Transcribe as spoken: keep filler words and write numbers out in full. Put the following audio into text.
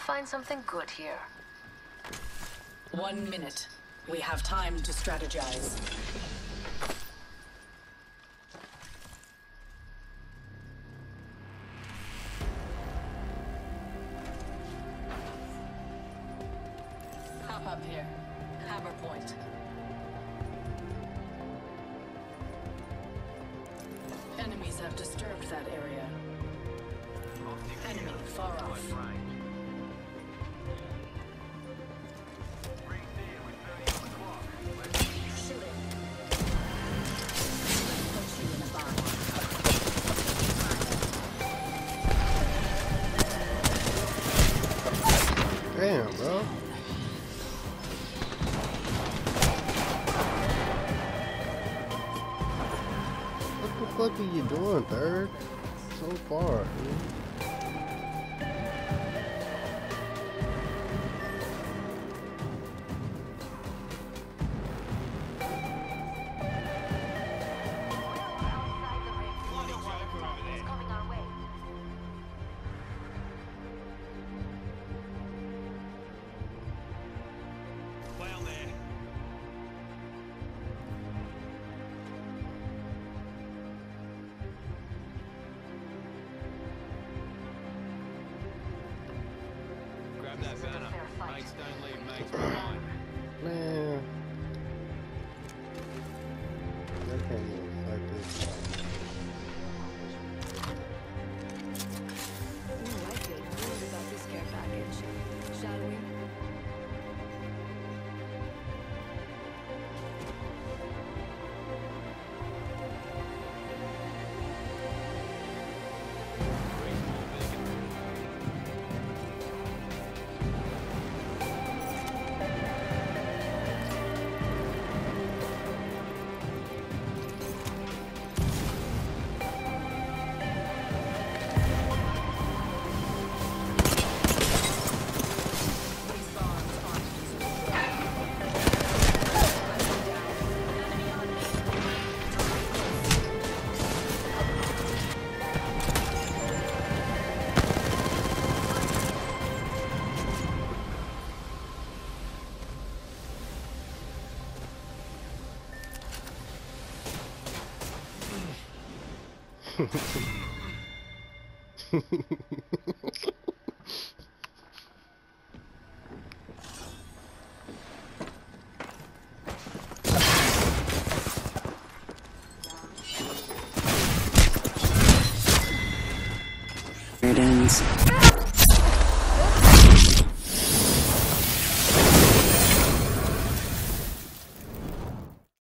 find something good here. One minute. We have time to strategize. Hop up here. Hammer point. Enemies have disturbed that area. Enemy far off. Damn, bro. What the fuck are you doing, third? So far, dude. That banner. Mates don't leave mates behind. Man. I can't even fight this. Ooh, I feel good about this care package. Shall we? It ends.